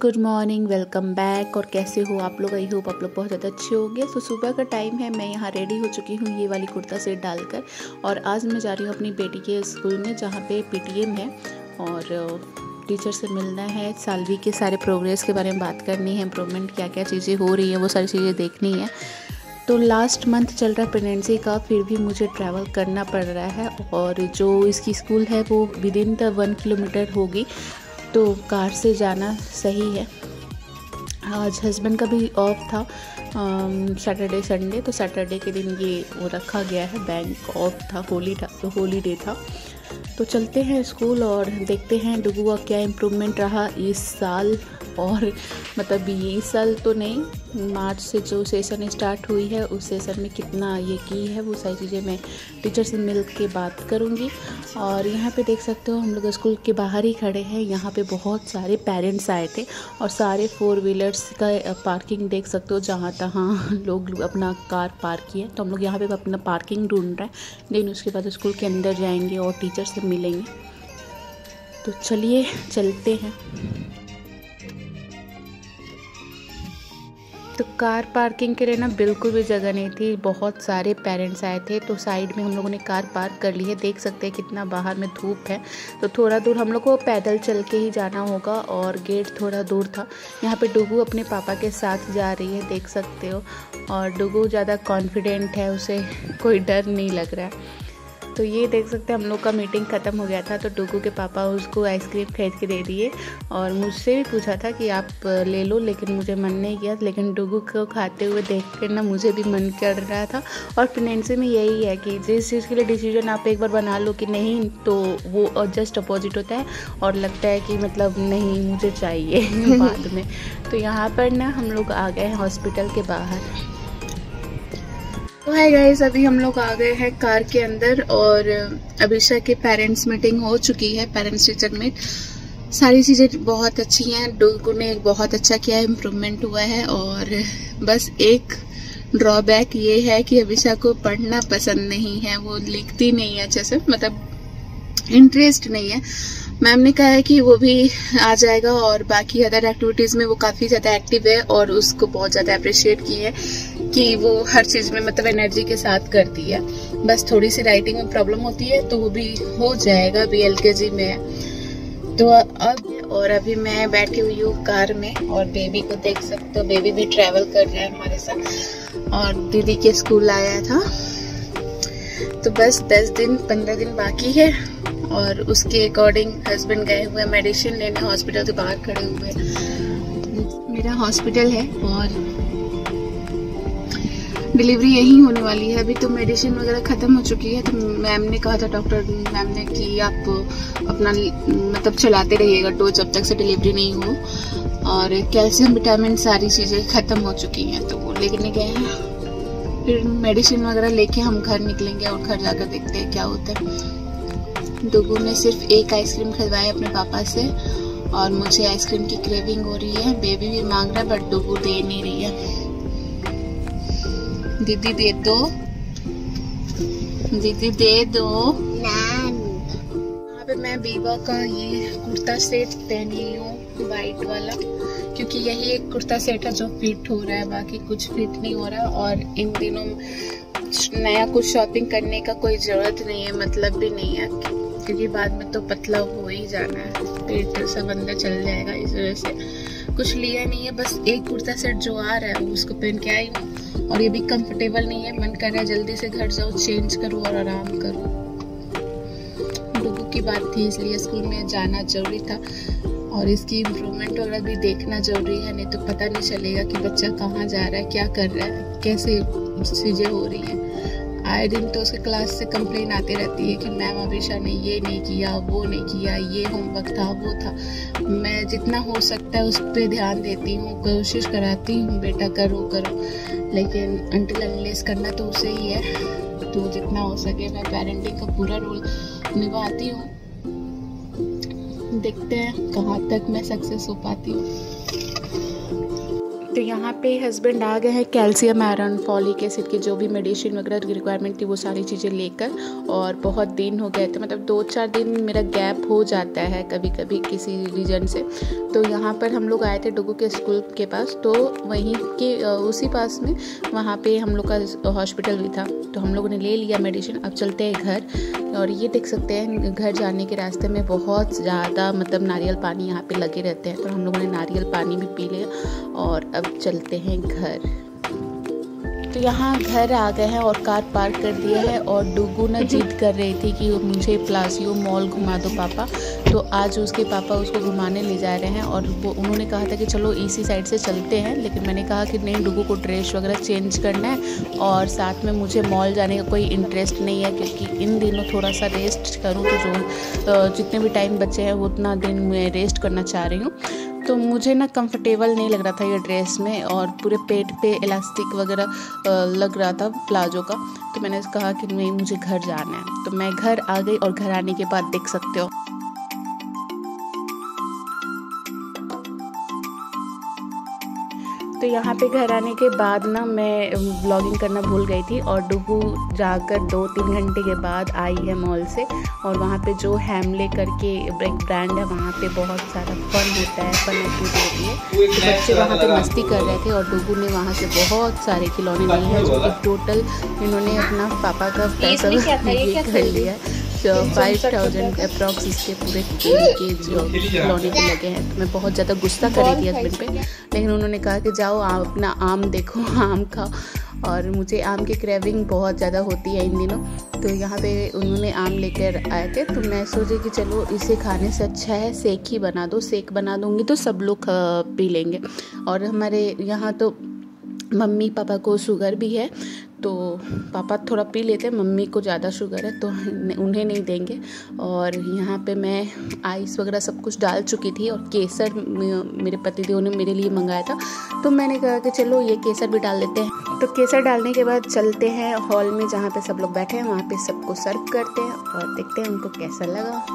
Good morning, welcome back. और कैसे हो आप लोग? आई होप आप लोग बहुत ज़्यादा अच्छे होंगे। तो सुबह का टाइम है, मैं यहाँ रेडी हो चुकी हूँ ये वाली कुर्ता सेट डालकर, और आज मैं जा रही हूँ अपनी बेटी के स्कूल में जहाँ पे पीटीएम है और टीचर से मिलना है। सालवी के सारे प्रोग्रेस के बारे में बात करनी है, इम्प्रूवमेंट क्या क्या चीज़ें हो रही है वो सारी चीज़ें देखनी है। तो लास्ट मंथ चल रहा है प्रेगनेंसी का, फिर भी मुझे ट्रैवल करना पड़ रहा है, और जो इसकी स्कूल है वो विदिन द 1 किलोमीटर होगी, तो कार से जाना सही है। आज हस्बैंड का भी ऑफ था, सैटरडे संडे, तो सैटरडे के दिन ये वो रखा गया है, बैंक ऑफ था, हॉलीडे था। तो चलते हैं स्कूल और देखते हैं डुगू का क्या इम्प्रूवमेंट रहा इस साल। और मतलब ये इस साल तो नहीं, मार्च से जो सेशन स्टार्ट हुई है उस सेशन में कितना ये की है वो सारी चीज़ें मैं टीचर से मिल के बात करूँगी। और यहाँ पे देख सकते हो हम लोग स्कूल के बाहर ही खड़े हैं। यहाँ पे बहुत सारे पेरेंट्स आए थे और सारे 4 व्हीलर्स का पार्किंग देख सकते हो, जहाँ तहाँ लोग अपना कार पार्क किए। तो हम लोग यहाँ पे अपना पार्किंग ढूंढ रहे हैं, लेकिन उसके बाद स्कूल के अंदर जाएंगे और टीचर से मिलेंगे। तो चलिए चलते हैं। तो कार पार्किंग के लिए ना बिल्कुल भी जगह नहीं थी, बहुत सारे पेरेंट्स आए थे, तो साइड में हम लोगों ने कार पार्क कर ली है। देख सकते हैं कितना बाहर में धूप है, तो थोड़ा दूर हम लोग को पैदल चल के ही जाना होगा और गेट थोड़ा दूर था। यहाँ पे डुगू अपने पापा के साथ जा रही है, देख सकते हो। और डुगू ज़्यादा कॉन्फिडेंट है, उसे कोई डर नहीं लग रहा है। तो ये देख सकते हैं हम लोग का मीटिंग ख़त्म हो गया था, तो डुगू के पापा उसको आइसक्रीम खरीद के दे दिए, और मुझसे भी पूछा था कि आप ले लो, लेकिन मुझे मन नहीं किया। लेकिन डुगू को खाते हुए देख कर ना मुझे भी मन कर रहा था। और प्रेगनेंसी में यही है कि जिस चीज़ के लिए डिसीजन आप एक बार बना लो कि नहीं, तो वो जस्ट अपोजिट होता है और लगता है कि मतलब नहीं मुझे चाहिए बाद में। तो यहाँ पर ना हम लोग आ गए हैं हॉस्पिटल के बाहर। तो हाय गाइस, अभी हम लोग आ गए हैं कार के अंदर, और अभिषा के पेरेंट्स मीटिंग हो चुकी है, पेरेंट्स टीचर मीट। सारी चीज़ें बहुत अच्छी हैं, डुगू ने बहुत अच्छा किया है, इम्प्रूवमेंट हुआ है। और बस एक ड्रॉबैक ये है कि अभिषा को पढ़ना पसंद नहीं है, वो लिखती नहीं है अच्छे से, मतलब इंटरेस्ट नहीं है। मैम ने कहा है कि वो भी आ जाएगा, और बाकी अदर एक्टिविटीज़ में वो काफ़ी ज़्यादा एक्टिव है, और उसको बहुत ज़्यादा अप्रिशिएट की है कि वो हर चीज़ में मतलब एनर्जी के साथ करती है। बस थोड़ी सी राइटिंग में प्रॉब्लम होती है, तो वो भी हो जाएगा, अभी LKG में है। तो अब और अभी मैं बैठी हुई हूँ कार में, और बेबी को देख सकते हो, बेबी भी ट्रैवल कर रहा है हमारे साथ, और दीदी के स्कूल आया था। तो बस 15 दिन बाकी है, और उसके अकॉर्डिंग हस्बैंड गए हुए मेडिसिन लेने, हॉस्पिटल के बाहर खड़े हुए। मेरा हॉस्पिटल है और डिलीवरी यहीं होने वाली है। अभी तो मेडिसिन वगैरह ख़त्म हो चुकी है, तो मैम ने कहा था, डॉक्टर मैम ने, कि आप अपना मतलब चलाते रहिएगा डोज जब तक से डिलीवरी नहीं हो, और कैल्शियम विटामिन सारी चीज़ें ख़त्म हो चुकी हैं, तो वो लेने गए हैं। फिर मेडिसिन वगैरह लेके हम घर निकलेंगे, और घर जाकर देखते हैं क्या होता है। डुगू ने सिर्फ एक आइसक्रीम खरीदवाई अपने पापा से, और मुझे आइसक्रीम की क्रेविंग हो रही है। बेबी भी मांग रहा है, बट डुगू दे नहीं रही है। दीदी दे दो, दीदी दे दो। यहाँ पे मैं बीबा का ये कुर्ता सेट पहनी हूँ, वाइट वाला, क्योंकि यही एक कुर्ता सेट है जो फिट हो रहा है, बाकी कुछ फिट नहीं हो रहा। और इन दिनों नया कुछ शॉपिंग करने का कोई जरूरत नहीं है, मतलब भी नहीं है, क्योंकि बाद में तो पतला हो ही जाना है, पेट सब अंदर चल जाएगा। इस वजह से कुछ लिया नहीं है, बस एक कुर्ता सेट जो आ रहा है वो उसको पहन के आई हूँ, और ये भी कंफर्टेबल नहीं है। मन कर रहा है जल्दी से घर जाओ, चेंज करूँ और आराम करूँ। डुगू की बात थी, इसलिए स्कूल में जाना जरूरी था, और इसकी इम्प्रूवमेंट वगैरह भी देखना जरूरी है, नहीं तो पता नहीं चलेगा कि बच्चा कहाँ जा रहा है, क्या कर रहा है, कैसे चीज़ें हो रही हैं। आए दिन तो उसके क्लास से कंप्लेन आती रहती है कि मैम अभिषा ने ये नहीं किया, वो नहीं किया, ये होमवर्क था, वो था। मैं जितना हो सकता है उस पर ध्यान देती हूँ, कोशिश कराती हूँ, बेटा करो करो, लेकिन अनटिल अनलेस करना तो उसे ही है। तो जितना हो सके मैं पेरेंटिंग का पूरा रोल निभाती हूँ। देखते हैं कहाँ तक मैं सक्सेस हो पाती हूँ। तो यहाँ पे हस्बैंड आ गए हैं कैल्शियम, आयरन, फॉलिक एसिड की जो भी मेडिसिन वगैरह की रिक्वायरमेंट थी वो सारी चीज़ें लेकर। और बहुत दिन हो गए थे, मतलब 2-4 दिन मेरा गैप हो जाता है कभी कभी किसी रीजन से। तो यहाँ पर हम लोग आए थे डुगू के स्कूल के पास, तो वहीं के उसी पास में वहाँ पे हम लोग का हॉस्पिटल भी था। तो हम लोगों ने ले लिया मेडिसिन, अब चलते हैं घर। और ये देख सकते हैं घर जाने के रास्ते में बहुत ज़्यादा मतलब नारियल पानी यहाँ पे लगे रहते हैं। तो हम लोगों ने नारियल पानी भी पी लिया और अब चलते हैं घर। तो यहाँ घर आ गए हैं और कार पार्क कर दिया है। और डुगू ना जिद कर रही थी कि मुझे प्लासियो मॉल घुमा दो पापा। तो आज उसके पापा उसको घुमाने ले जा रहे हैं और वो उन्होंने कहा था कि चलो इसी साइड से चलते हैं, लेकिन मैंने कहा कि नहीं, डुगू को ड्रेस वगैरह चेंज करना है और साथ में मुझे मॉल जाने का कोई इंटरेस्ट नहीं है, क्योंकि इन दिनों थोड़ा सा रेस्ट करूँ। तो जो जितने भी टाइम बचे हैं उतना दिन मैं रेस्ट करना चाह रही हूँ। तो मुझे ना कंफर्टेबल नहीं लग रहा था ये ड्रेस में, और पूरे पेट पे इलास्टिक वगैरह लग रहा था प्लाजो का। तो मैंने कहा कि नहीं, मुझे घर जाना है। तो मैं घर आ गई और घर आने के बाद देख सकते हो तो यहाँ पे घर आने के बाद ना मैं व्लॉगिंग करना भूल गई थी। और डुगू जाकर 2-3 घंटे के बाद आई है मॉल से। और वहाँ पे जो हैमले करके एक ब्रांड है, वहाँ पे बहुत सारा फन होता है, फन एक्टिविटी होती है। तो बच्चे वहाँ पे मस्ती कर रहे थे और डुगू ने वहाँ से बहुत सारे खिलौने लिए हैं, जो कि टोटल इन्होंने अपना पापा का पैसा ये कर लिया है। 5000 अप्रॉक्स इसके पूरे के जो खिलौने के लगे हैं। तो मैं बहुत ज़्यादा गुस्सा करी थी हस्बैंड पे, लेकिन उन्होंने कहा कि जाओ आप अपना आम देखो, आम खाओ। और मुझे आम की क्रेविंग बहुत ज़्यादा होती है इन दिनों। तो यहाँ पे उन्होंने आम लेकर आए थे। तो मैं सोची कि चलो इसे खाने से अच्छा है शेक ही बना दो, शेक बना दूँगी तो सब लोग पी लेंगे। और हमारे यहाँ तो मम्मी पापा को शुगर भी है, तो पापा थोड़ा पी लेते हैं, मम्मी को ज़्यादा शुगर है तो उन्हें नहीं देंगे। और यहाँ पे मैं आइस वगैरह सब कुछ डाल चुकी थी और केसर मेरे पतिदेव ने मेरे लिए मंगाया था। तो मैंने कहा कि चलो ये केसर भी डाल देते हैं। तो केसर डालने के बाद चलते हैं हॉल में जहाँ पे सब लोग बैठे हैं, वहाँ पे सबको सर्व करते हैं और देखते हैं उनको कैसा लगा।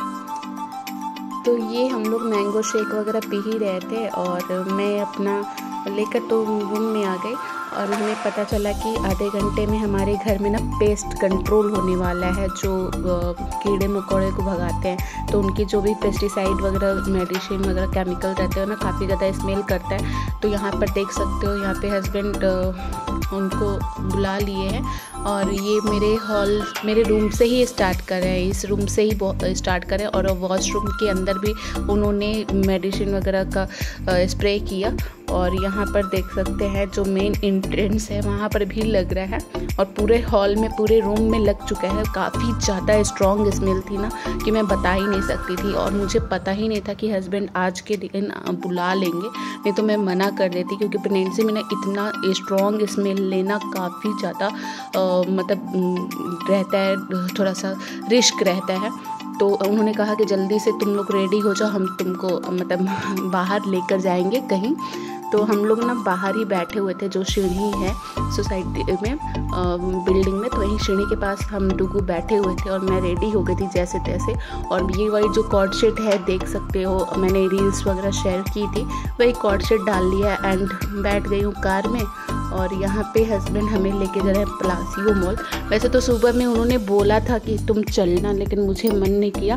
तो ये हम लोग मैंगो शेक वगैरह पी ही रहे थे और मैं अपना लेकर तो रूम में आ गई। और हमें पता चला कि आधे घंटे में हमारे घर में ना पेस्ट कंट्रोल होने वाला है, जो कीड़े मकोड़े को भगाते हैं। तो उनकी जो भी पेस्टिसाइड वगैरह मेडिसिन वगैरह केमिकल रहते हैं ना, काफ़ी ज़्यादा स्मेल करता है। तो यहाँ पर देख सकते हो, यहाँ पे हस्बैंड उनको बुला लिए हैं और ये मेरे रूम से ही स्टार्ट कर रहे हैं, इस रूम से ही स्टार्ट करें। और वॉशरूम के अंदर भी उन्होंने मेडिसिन वगैरह का स्प्रे किया। और यहाँ पर देख सकते हैं जो मेन एंट्रेंस है वहाँ पर भी लग रहा है और पूरे हॉल में, पूरे रूम में लग चुका है। काफ़ी ज़्यादा स्ट्रॉन्ग स्मेल थी ना कि मैं बता ही नहीं सकती थी। और मुझे पता ही नहीं था कि हस्बैंड आज के दिन बुला लेंगे, नहीं तो मैं मना कर देती, क्योंकि प्रेगनेंसी में ना इतना स्ट्रॉन्ग स्मेल लेना काफ़ी ज़्यादा मतलब रहता है, थोड़ा सा रिस्क रहता है। तो उन्होंने कहा कि जल्दी से तुम लोग रेडी हो जाओ, हम तुमको मतलब बाहर लेकर जाएंगे कहीं। तो हम लोग ना बाहर ही बैठे हुए थे, जो सीढ़ी है सोसाइटी में, बिल्डिंग में, तो वहीं सीढ़ी के पास हम डुगू बैठे हुए थे और मैं रेडी हो गई थी जैसे तैसे। और ये वही जो कॉर्ड सेट है देख सकते हो, मैंने रील्स वगैरह शेयर की थी, वही कॉर्ड सेट डाल लिया एंड बैठ गई हूँ कार में। और यहाँ पे हस्बैंड हमें लेके जा रहे हैं प्लासियो मॉल। वैसे तो सुबह में उन्होंने बोला था कि तुम चलना, लेकिन मुझे मन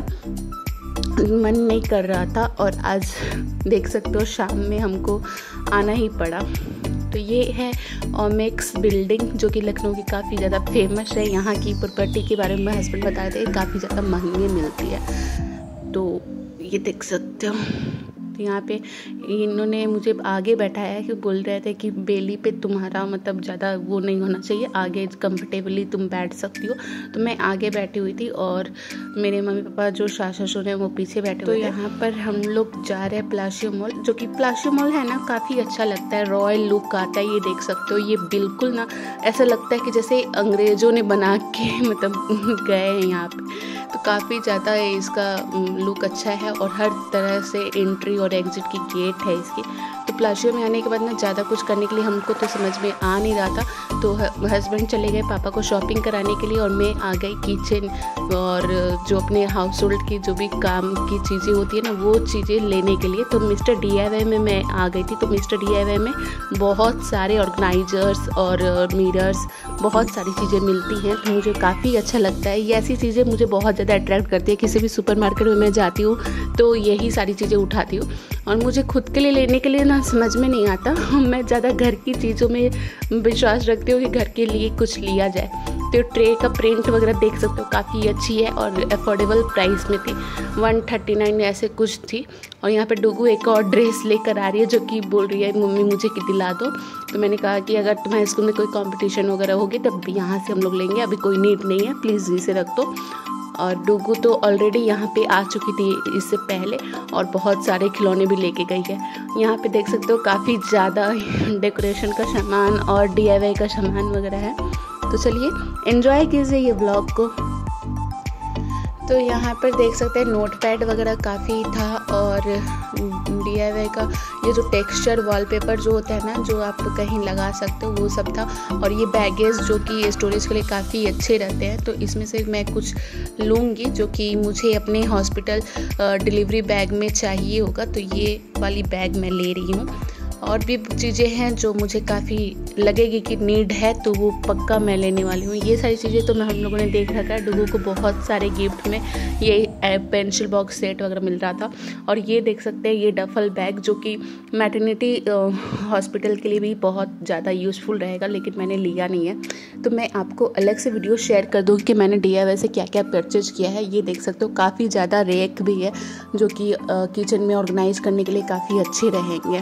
नहीं कर रहा था। और आज देख सकते हो शाम में हमको आना ही पड़ा। तो ये है ओमेक्स बिल्डिंग, जो कि लखनऊ की काफ़ी ज़्यादा फेमस है। यहाँ की प्रॉपर्टी के बारे में हस्बैंड बताए थे, काफ़ी ज़्यादा महंगी मिलती है। तो ये देख सकते हो। तो यहाँ पे इन्होंने मुझे आगे बैठाया है, कि बोल रहे थे कि बेली पे तुम्हारा मतलब ज़्यादा वो नहीं होना चाहिए, आगे कंफर्टेबली तुम बैठ सकती हो। तो मैं आगे बैठी हुई थी और मेरे मम्मी पापा जो सास ससुर हैं वो पीछे बैठे हुए थे। तो यहाँ पर हम लोग जा रहे हैं प्लासियो मॉल, जो कि प्लासियो मॉल है ना, काफ़ी अच्छा लगता है, रॉयल लुक आता है। ये देख सकते हो, ये बिल्कुल ना ऐसा लगता है कि जैसे अंग्रेज़ों ने बना के मतलब गए हैं यहाँ पे। तो काफ़ी ज़्यादा इसका लुक अच्छा है और हर तरह से एंट्री और एग्जिट की गेट है इसकी। तो पलाशियो में आने के बाद ना ज़्यादा कुछ करने के लिए हमको तो समझ में आ नहीं रहा था, तो हस्बैंड चले गए पापा को शॉपिंग कराने के लिए और मैं आ गई किचन और जो अपने हाउस होल्ड की जो भी काम की चीज़ें होती है ना वो चीज़ें लेने के लिए। तो मिस्टर DIY में मैं आ गई थी। तो मिस्टर DIY में बहुत सारे ऑर्गेनाइजर्स और मिरर्स, बहुत सारी चीज़ें मिलती हैं, तो मुझे काफ़ी अच्छा लगता है। ये ऐसी चीज़ें मुझे बहुत ज़्यादा अट्रैक्ट करती है। किसी भी सुपरमार्केट में मैं जाती हूँ तो यही सारी चीज़ें उठाती हूँ और मुझे खुद के लिए लेने के लिए ना समझ में नहीं आता। मैं ज़्यादा घर की चीज़ों में विश्वास रखती हूँ कि घर के लिए कुछ लिया जाए। तो ट्रे का प्रिंट वगैरह देख सकते हो काफ़ी अच्छी है और अफोर्डेबल प्राइस में थी, 139 ऐसे कुछ थी। और यहाँ पे डुगू एक और ड्रेस लेकर आ रही है जो कि बोल रही है मम्मी मुझे कि दिला दो। तो मैंने कहा कि अगर तुम्हारे स्कूल में कोई कंपटीशन वगैरह होगी तब यहाँ से हम लोग लेंगे, अभी कोई नीड नहीं है, प्लीज़ इसे रख दो। और डुगू तो ऑलरेडी यहाँ पे आ चुकी थी इससे पहले और बहुत सारे खिलौने भी लेके गई है। यहाँ पे देख सकते हो काफ़ी ज़्यादा डेकोरेशन का सामान और DIY का सामान वगैरह है। तो चलिए एंजॉय कीजिए ये व्लॉग को। तो यहाँ पर देख सकते हैं नोट पैड वगैरह काफ़ी था और DIY का ये जो टेक्सचर वॉलपेपर जो होता है ना जो आप कहीं लगा सकते हो वो सब था। और ये बैगेज जो कि स्टोरेज के लिए काफ़ी अच्छे रहते हैं, तो इसमें से मैं कुछ लूँगी जो कि मुझे अपने हॉस्पिटल डिलीवरी बैग में चाहिए होगा। तो ये वाली बैग मैं ले रही हूँ। और भी चीज़ें हैं जो मुझे काफ़ी लगेगी कि नीड है तो वो पक्का मैं लेने वाली हूँ। ये सारी चीज़ें तो मैं हम लोगों ने देख रखा है। डुगू को बहुत सारे गिफ्ट में ये पेंसिल बॉक्स सेट वगैरह मिल रहा था। और ये देख सकते हैं ये डफल बैग जो कि मैटरनिटी हॉस्पिटल के लिए भी बहुत ज़्यादा यूज़फुल रहेगा, लेकिन मैंने लिया नहीं है। तो मैं आपको अलग से वीडियो शेयर कर दूँगी कि मैंने DIY से क्या क्या परचेज किया है। ये देख सकते हो काफ़ी ज़्यादा रैक भी है जो कि किचन में ऑर्गेनाइज करने के लिए काफ़ी अच्छे रहेंगे।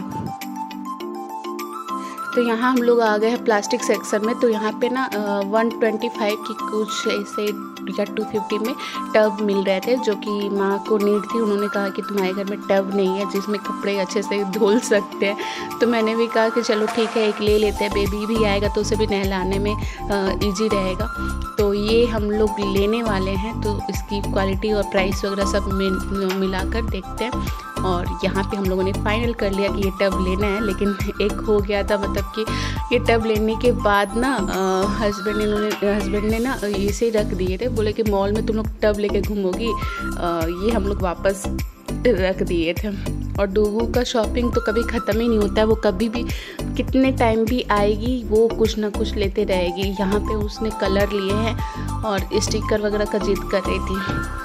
तो यहाँ हम लोग आ गए हैं प्लास्टिक सेक्शन में। तो यहाँ पे ना 125 की कुछ ऐसे या 250 में टब मिल रहे थे जो कि माँ को नीड थी। उन्होंने कहा कि तुम्हारे घर में टब नहीं है जिसमें कपड़े अच्छे से धुल सकते हैं। तो मैंने भी कहा कि चलो ठीक है एक ले लेते हैं, बेबी भी आएगा तो उसे भी नहलाने में ईजी रहेगा। तो ये हम लोग लेने वाले हैं। तो इसकी क्वालिटी और प्राइस वगैरह सब मिलाकर देखते हैं। और यहाँ पे हम लोगों ने फाइनल कर लिया कि ये टब लेना है, लेकिन एक हो गया था मतलब कि ये टब लेने के बाद ना हस्बैंड ने ना इसे रख दिए थे, बोले कि मॉल में तुम लोग टब लेके घूमोगी, ये हम लोग वापस रख दिए थे। और डुगू का शॉपिंग तो कभी ख़त्म ही नहीं होता है, वो कभी भी कितने टाइम भी आएगी वो कुछ ना कुछ लेते रहेगी। यहाँ पे उसने कलर लिए हैं और स्टिकर वगैरह का जिद कर रही थी।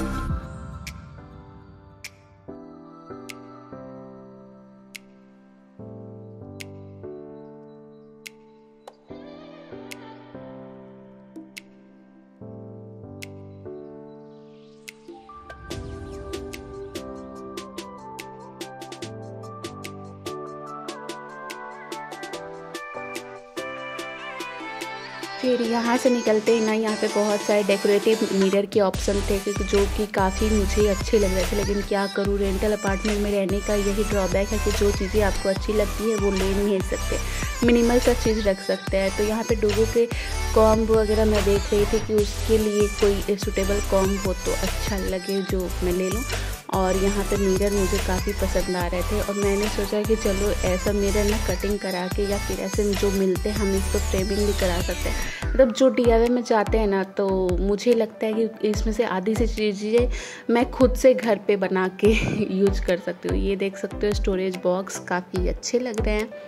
फिर यहाँ से निकलते ही ना यहाँ पे बहुत सारे डेकोरेटिव मिरर के ऑप्शन थे जो कि काफ़ी मुझे अच्छे लग रहे थे। लेकिन क्या करूँ, रेंटल अपार्टमेंट में रहने का यही ड्रॉबैक है कि जो चीज़ें आपको अच्छी लगती है वो ले नहीं सकते, मिनिमल सा चीज़ रख सकते हैं। तो यहाँ पे डुगू के कॉम्ब वगैरह मैं देख रही थी कि उसके लिए कोई सूटेबल कॉम्ब हो तो अच्छा लगे जो मैं ले लूँ। और यहाँ पे मिरर मुझे काफ़ी पसंद आ रहे थे और मैंने सोचा कि चलो ऐसा मिरर ना कटिंग करा के या फिर ऐसे जो मिलते हैं हम इसको फ्रेमिंग भी करा सकते हैं। मतलब जो DIY में चाहते हैं ना, तो मुझे लगता है कि इसमें से आधी सी चीज़ें मैं खुद से घर पे बना के यूज कर सकती हूँ। ये देख सकते हो स्टोरेज बॉक्स काफ़ी अच्छे लग रहे हैं।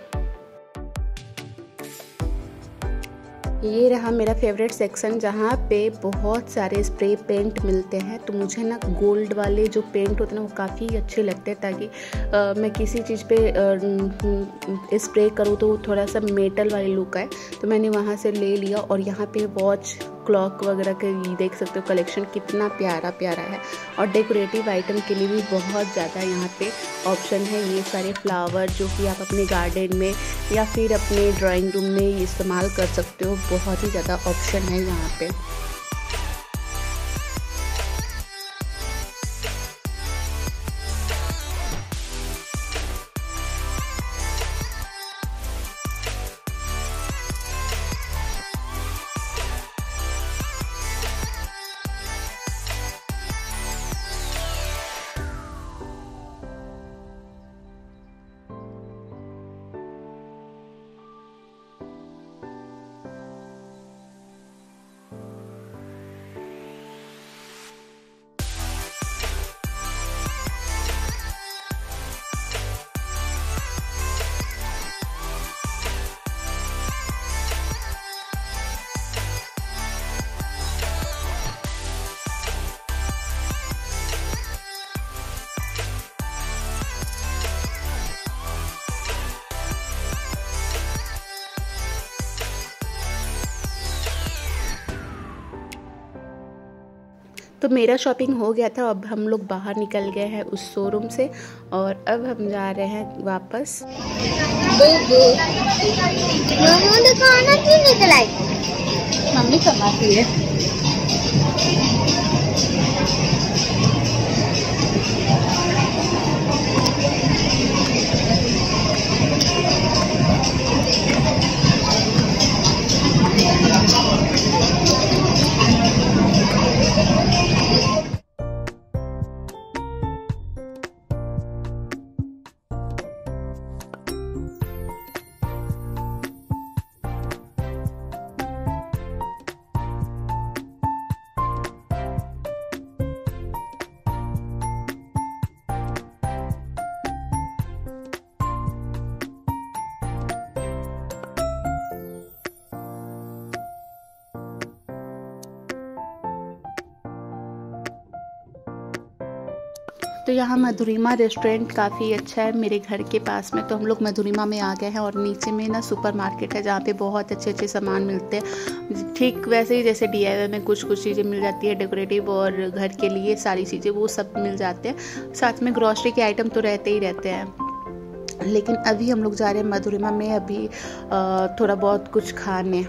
ये रहा मेरा फेवरेट सेक्शन जहाँ पे बहुत सारे स्प्रे पेंट मिलते हैं। तो मुझे ना गोल्ड वाले जो पेंट होते हैं ना वो काफ़ी अच्छे लगते हैं, ताकि मैं किसी चीज़ पे स्प्रे करूँ तो वो थोड़ा सा मेटल वाली लुक आए। तो मैंने वहाँ से ले लिया। और यहाँ पे वॉच क्लॉक वगैरह के देख सकते हो कलेक्शन कितना प्यारा प्यारा है। और डेकोरेटिव आइटम के लिए भी बहुत ज़्यादा यहाँ पे ऑप्शन है। ये सारे फ्लावर जो कि आप अपने गार्डन में या फिर अपने ड्राइंग रूम में इस्तेमाल कर सकते हो, बहुत ही ज़्यादा ऑप्शन है यहाँ पे। तो मेरा शॉपिंग हो गया था। अब हम लोग बाहर निकल गए हैं उस शोरूम से और अब हम जा रहे हैं वापस। मम्मी कमाती है। तो यहाँ मधुरिमा रेस्टोरेंट काफ़ी अच्छा है मेरे घर के पास में, तो हम लोग मधुरिमा में आ गए हैं। और नीचे में ना सुपर मार्केट है जहाँ पे बहुत अच्छे अच्छे सामान मिलते हैं, ठीक वैसे ही जैसे DIY में कुछ कुछ चीज़ें मिल जाती है, डेकोरेटिव और घर के लिए सारी चीज़ें वो सब मिल जाते हैं। साथ में ग्रॉसरी के आइटम तो रहते ही रहते हैं। लेकिन अभी हम लोग जा रहे हैं मधुरिमा में अभी थोड़ा बहुत कुछ खाने।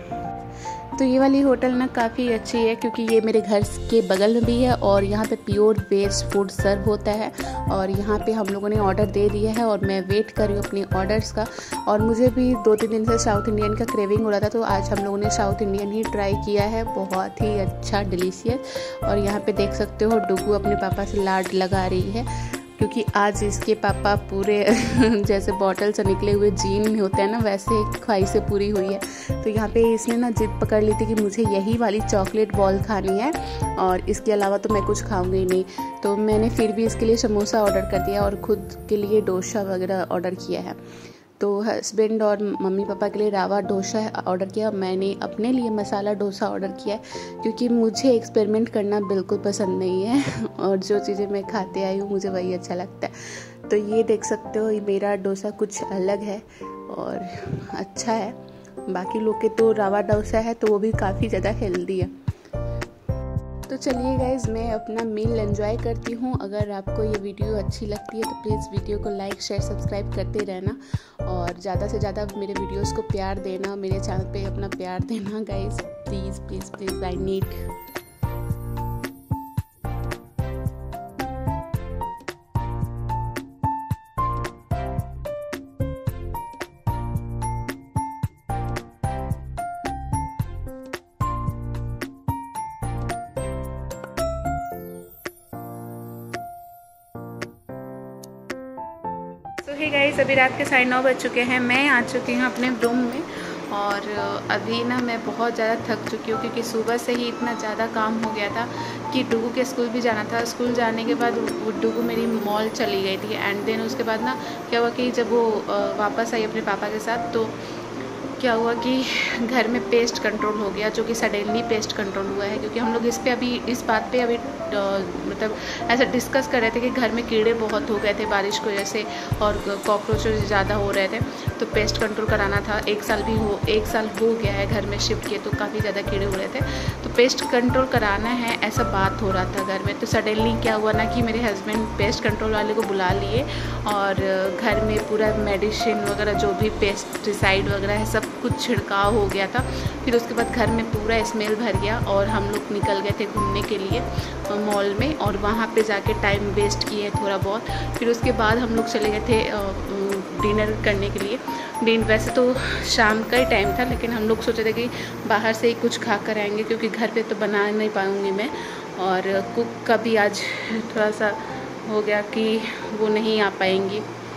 तो ये वाली होटल ना काफ़ी अच्छी है क्योंकि ये मेरे घर के बगल में भी है और यहाँ पे प्योर वेज फूड सर्व होता है। और यहाँ पे हम लोगों ने ऑर्डर दे दिया है और मैं वेट कर रही हूँ अपने ऑर्डर्स का। और मुझे भी 2-3 दिन से साउथ इंडियन का क्रेविंग हो रहा था, तो आज हम लोगों ने साउथ इंडियन ही ट्राई किया है, बहुत ही अच्छा डिलीशियस। और यहाँ पे देख सकते हो डुगू अपने पापा से लाड लगा रही है क्योंकि आज इसके पापा पूरे जैसे बॉटल से निकले हुए जीन होते हैं ना, वैसे ख्वाहिशें पूरी हुई है। तो यहाँ पे इसने ना जिद पकड़ ली थी कि मुझे यही वाली चॉकलेट बॉल खानी है और इसके अलावा तो मैं कुछ खाऊंगी ही नहीं। तो मैंने फिर भी इसके लिए समोसा ऑर्डर कर दिया और ख़ुद के लिए डोसा वगैरह ऑर्डर किया है। तो हस्बैंड और मम्मी पापा के लिए रावा डोसा ऑर्डर किया, मैंने अपने लिए मसाला डोसा ऑर्डर किया है क्योंकि मुझे एक्सपेरिमेंट करना बिल्कुल पसंद नहीं है और जो चीज़ें मैं खाते आई हूँ मुझे वही अच्छा लगता है। तो ये देख सकते हो, ये मेरा डोसा कुछ अलग है और अच्छा है। बाकी लोग के तो रावा डोसा है तो वो भी काफ़ी ज़्यादा हेल्दी है। तो चलिए गाइज़, मैं अपना मील एंजॉय करती हूँ। अगर आपको ये वीडियो अच्छी लगती है तो प्लीज़ वीडियो को लाइक शेयर सब्सक्राइब करते रहना और ज़्यादा से ज़्यादा मेरे वीडियोस को प्यार देना, मेरे चैनल पे अपना प्यार देना guys, please please please, I need. तो हे गाइस, अभी रात के 9:30 बज चुके हैं। मैं आ चुकी हूँ अपने रूम में और अभी ना मैं बहुत ज़्यादा थक चुकी हूँ क्योंकि सुबह से ही इतना ज़्यादा काम हो गया था कि डुगू के स्कूल भी जाना था। स्कूल जाने के बाद डुगू मेरी मॉल चली गई थी एंड देन उसके बाद ना क्या हुआ कि जब वो वापस आई अपने पापा के साथ तो क्या हुआ कि घर में पेस्ट कंट्रोल हो गया, जो कि सडनली पेस्ट कंट्रोल हुआ है क्योंकि हम लोग इस बात पे अभी मतलब ऐसा डिस्कस कर रहे थे कि घर में कीड़े बहुत हो गए थे बारिश की वजह से और कॉकरोचेस ज़्यादा हो रहे थे, तो पेस्ट कंट्रोल कराना था। 1 साल हो गया है घर में शिफ्ट किए, तो काफ़ी ज़्यादा कीड़े हो रहे थे, तो पेस्ट कंट्रोल कराना है ऐसा बात हो रहा था घर में। तो सडनली क्या हुआ ना कि मेरे हस्बैंड पेस्ट कंट्रोल वाले को बुला लिए और घर में पूरा मेडिसिन वगैरह जो भी पेस्टिसाइड वगैरह है सब कुछ छिड़काव हो गया था। फिर उसके बाद घर में पूरा स्मेल भर गया और हम लोग निकल गए थे घूमने के लिए मॉल में और वहाँ पे जाके टाइम वेस्ट किए थोड़ा बहुत। फिर उसके बाद हम लोग चले गए थे डिनर करने के लिए। वैसे तो शाम का ही टाइम था लेकिन हम लोग सोचे थे कि बाहर से ही कुछ खा कर आएंगे क्योंकि घर पे तो बना नहीं पाऊँगी मैं, और कुक का भी आज थोड़ा सा हो गया कि वो नहीं आ पाएंगी,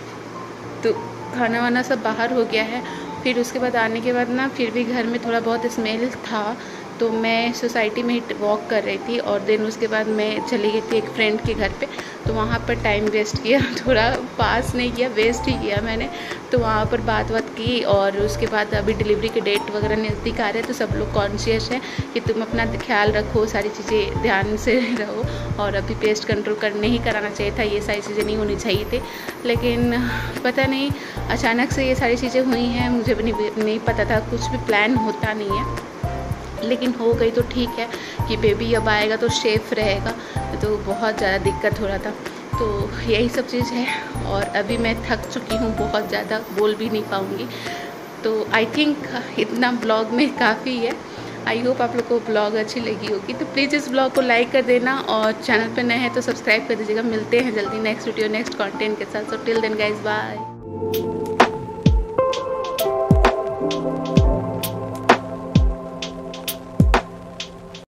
तो खाना वाना सब बाहर हो गया है। फिर उसके बाद आने के बाद ना फिर भी घर में थोड़ा बहुत स्मेल था, तो मैं सोसाइटी में ही वॉक कर रही थी और देन उसके बाद मैं चली गई थी एक फ्रेंड के घर पे, तो वहाँ पर टाइम वेस्ट किया, थोड़ा पास नहीं किया, वेस्ट ही किया मैंने। तो वहाँ पर बात की और उसके बाद अभी डिलीवरी के डेट वगैरह नज़दीक आ रहे हैं, तो सब लोग कॉन्शियस हैं कि तुम अपना ख्याल रखो, सारी चीज़ें ध्यान से रहो, और अभी पेस्ट कंट्रोल नहीं कराना चाहिए था, ये सारी चीज़ें नहीं होनी चाहिए थी। लेकिन पता नहीं अचानक से ये सारी चीज़ें हुई हैं, मुझे भी नहीं पता था, कुछ भी प्लान होता नहीं है। लेकिन हो गई तो ठीक है कि बेबी अब आएगा तो सेफ रहेगा, तो बहुत ज़्यादा दिक्कत हो रहा था। तो यही सब चीज़ है, और अभी मैं थक चुकी हूँ बहुत ज़्यादा, बोल भी नहीं पाऊँगी। तो आई थिंक इतना ब्लॉग में काफ़ी है। आई होप आप लोग को ब्लॉग अच्छी लगी होगी, तो प्लीज़ इस ब्लॉग को लाइक कर देना, और चैनल पे नए हैं तो सब्सक्राइब कर दीजिएगा। मिलते हैं जल्दी नेक्स्ट वीडियो नेक्स्ट कंटेंट के साथ। So till then guys, bye.